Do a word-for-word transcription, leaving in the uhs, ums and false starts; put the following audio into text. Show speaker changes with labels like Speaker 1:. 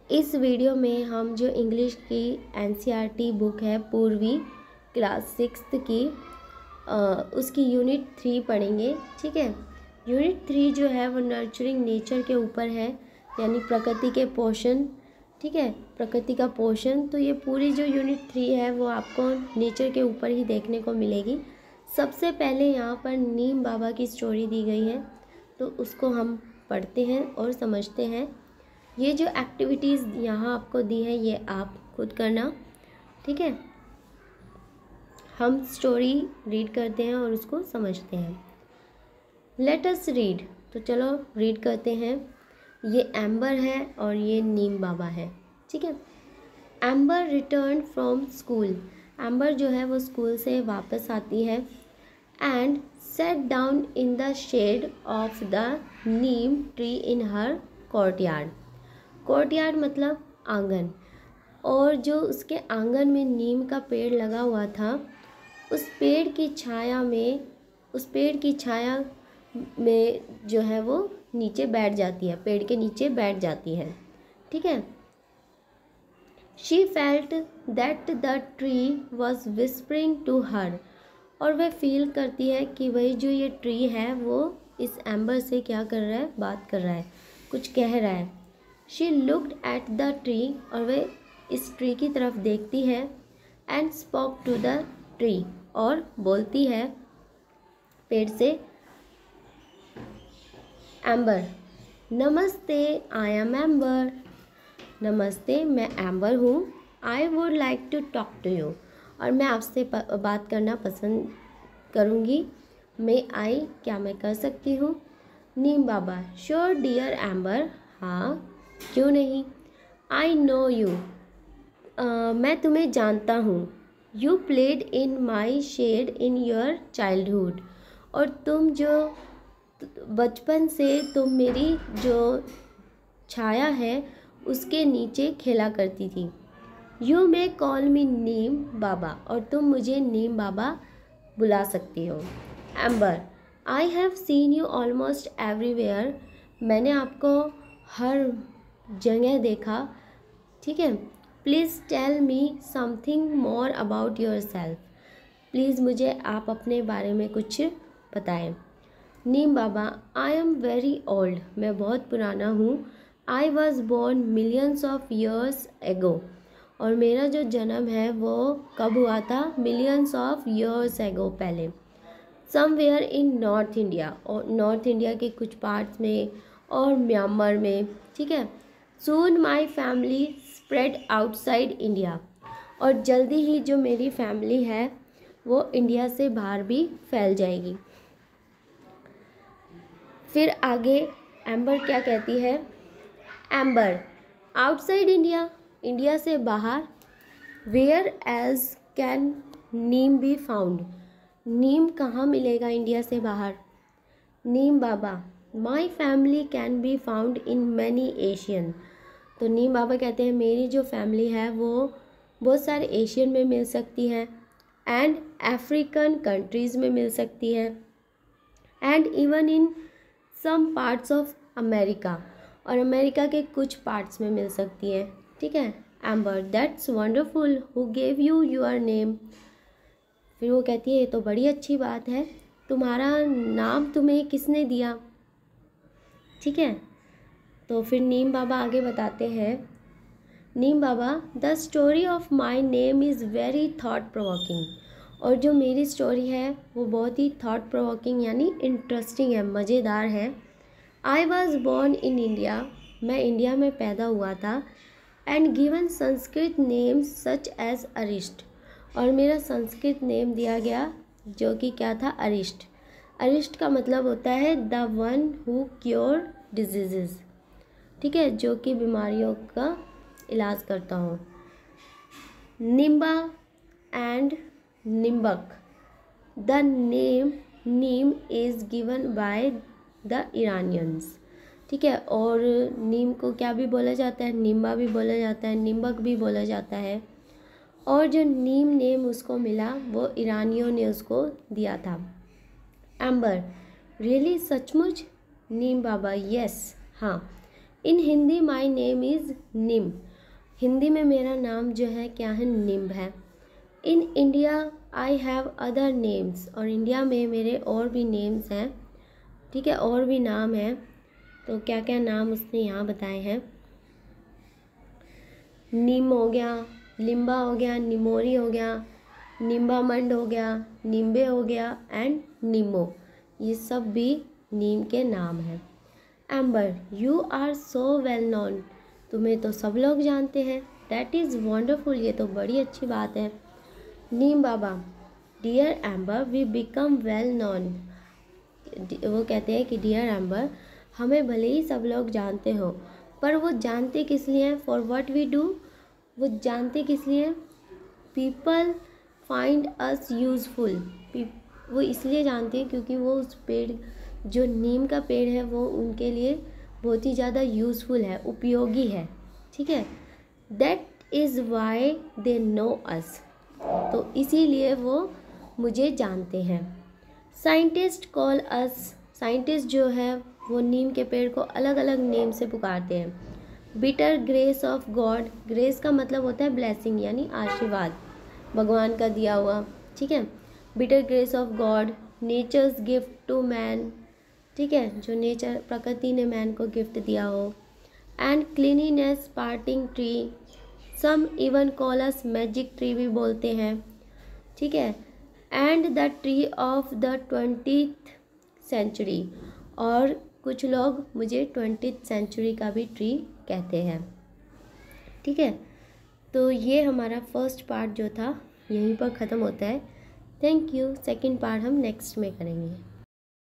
Speaker 1: इस वीडियो में हम जो इंग्लिश की एनसीईआरटी बुक है पूर्वी क्लास सिक्स्थ की आ, उसकी यूनिट थ्री पढ़ेंगे। ठीक है, यूनिट थ्री जो है वो नर्चरिंग नेचर के ऊपर है, यानी प्रकृति के पोषण। ठीक है, प्रकृति का पोषण। तो ये पूरी जो यूनिट थ्री है वो आपको नेचर के ऊपर ही देखने को मिलेगी। सबसे पहले यहाँ पर नीम बाबा की स्टोरी दी गई है, तो उसको हम पढ़ते हैं और समझते हैं। ये जो एक्टिविटीज़ यहाँ आपको दी है ये आप खुद करना। ठीक है, हम स्टोरी रीड करते हैं और उसको समझते हैं। Let us read. तो चलो रीड करते हैं। ये एम्बर है और ये नीम बाबा है। ठीक है, Amber return from school. Amber जो है वो स्कूल से वापस आती है and sat down in the shade of the neem tree in her courtyard. Courtyard मतलब आंगन, और जो उसके आंगन में नीम का पेड़ लगा हुआ था उस पेड़ की छाया में उस पेड़ की छाया में जो है वो नीचे बैठ जाती है, पेड़ के नीचे बैठ जाती है। ठीक है, she felt that the tree was whispering to her. और वह फील करती है कि वही जो ये ट्री है वो इस एम्बर से क्या कर रहा है, बात कर रहा है, कुछ कह रहा है। She looked at the tree, और वह इस ट्री की तरफ देखती है and spoke to the tree, और बोलती है पेड़ से, एम्बर नमस्ते, आई एम एम्बर। नमस्ते, मैं एम्बर हूँ। I would like to talk to you, और मैं आपसे बात करना पसंद करूँगी। मे आई, क्या मैं कर सकती हूँ? Neem Baba, sure dear Amber, हाँ क्यों नहीं। आई नो यू, मैं तुम्हें जानता हूँ। You played in my shade in your childhood, और तुम जो बचपन से तुम मेरी जो छाया है उसके नीचे खेला करती थी। यू मे कॉल मी नीम बाबा, और तुम मुझे नीम बाबा बुला सकती हो। Amber, I have seen you almost everywhere, मैंने आपको हर जगह देखा। ठीक है, please tell me something more about yourself, please मुझे आप अपने बारे में कुछ बताएं। Neem Baba, I am very old, मैं बहुत पुराना हूँ। I was born millions of years ago, और मेरा जो जन्म है वो कब हुआ था? मिलियंस ऑफ ईयर्स एगो, पहले। समवेयर इन नॉर्थ इंडिया, और नॉर्थ इंडिया के कुछ पार्ट्स में, और म्यांमार में। ठीक है, soon my family spread outside India, और जल्दी ही जो मेरी फैमिली है वो इंडिया से बाहर भी फैल जाएगी। फिर आगे एम्बर क्या कहती है? एम्बर, आउटसाइड इंडिया, इंडिया से बाहर। Where else can neem be found, नीम कहाँ मिलेगा इंडिया से बाहर? Neem Baba, my family can be found in many Asian. तो नीम बाबा कहते हैं मेरी जो फैमिली है वो बहुत सारे एशियन में मिल सकती है, एंड अफ्रीकन कंट्रीज़ में मिल सकती है, and even in some parts of America, और अमेरिका के कुछ पार्ट्स में मिल सकती है। ठीक है, Amber, that's wonderful, who gave you your name. फिर वो कहती है ये तो बड़ी अच्छी बात है, तुम्हारा नाम तुम्हें किसने दिया? ठीक है, तो फिर नीम बाबा आगे बताते हैं। Neem Baba, the story of my name is very thought provoking, और जो मेरी स्टोरी है वो बहुत ही थॉट प्रोवोकिंग यानी इंटरेस्टिंग है, मज़ेदार है। I was born in India, मैं इंडिया में पैदा हुआ था, and given Sanskrit name such as Arishta, और मेरा संस्कृत नेम दिया गया जो कि क्या था? अरिष्ट। अरिष्ट का मतलब होता है the one who cure disease. ठीक है, जो कि बीमारियों का इलाज करता हूँ। निम्बा एंड निम्बक, the name neem is given by the Iranians. ठीक है, और नीम को क्या भी बोला जाता है? निम्बा भी बोला जाता है, निम्बक भी बोला जाता है, और जो नीम नेम उसको मिला वो ईरानियों ने उसको दिया था। एम्बर, रियली, सचमुच? नीम बाबा, यस, हाँ, in Hindi my name is neem, Hindi में मेरा नाम जो है क्या है, निम्ब है। In India I have other names, और इंडिया में मेरे और भी नेम्स हैं, ठीक है, और भी नाम हैं। तो क्या क्या नाम उसने यहाँ बताए हैं, नीम हो गया, लिम्बा हो गया, निमोरी हो गया, निम्बामंड हो गया, निम्बे हो गया एंड नीमो, ये सब भी नीम के नाम हैं। Amber, you are so well known, तुम्हें तो सब लोग जानते हैं। दैट इज़ वंडरफुल, ये तो बड़ी अच्छी बात है। नीम बाबा, dear amber we become well known, वो कहते हैं कि डियर एम्बर, हमें भले ही सब लोग जानते हो, पर वो जानते किस लिए हैं, फॉर वट वी डू, वो जानते किस लिए हैं, पीपल फाइंड अस यूज़फुल, वो इसलिए जानते हैं क्योंकि वो उस पेड़, जो नीम का पेड़ है, वो उनके लिए बहुत ही ज़्यादा यूज़फुल है, उपयोगी है, ठीक है। That is why they know us, तो इसीलिए वो मुझे जानते हैं। साइंटिस्ट कॉल अस, साइंटिस्ट जो है वो नीम के पेड़ को अलग अलग नेम से पुकारते हैं। Bitter grace of God, grace का मतलब होता है ब्लेसिंग, यानी आशीर्वाद, भगवान का दिया हुआ, ठीक है। Bitter grace of God, nature's gift to man, ठीक है, जो नेचर, प्रकृति ने मैन को गिफ्ट दिया हो। And cleanliness parting tree, some even call us magic tree भी बोलते हैं, ठीक है। And the tree of the twentieth century, और कुछ लोग मुझे ट्वेंटीथ सेंचुरी का भी ट्री कहते हैं, ठीक है। तो ये हमारा फर्स्ट पार्ट जो था यहीं पर ख़त्म होता है। Thank you. सेकंड पार्ट हम नेक्स्ट में करेंगे।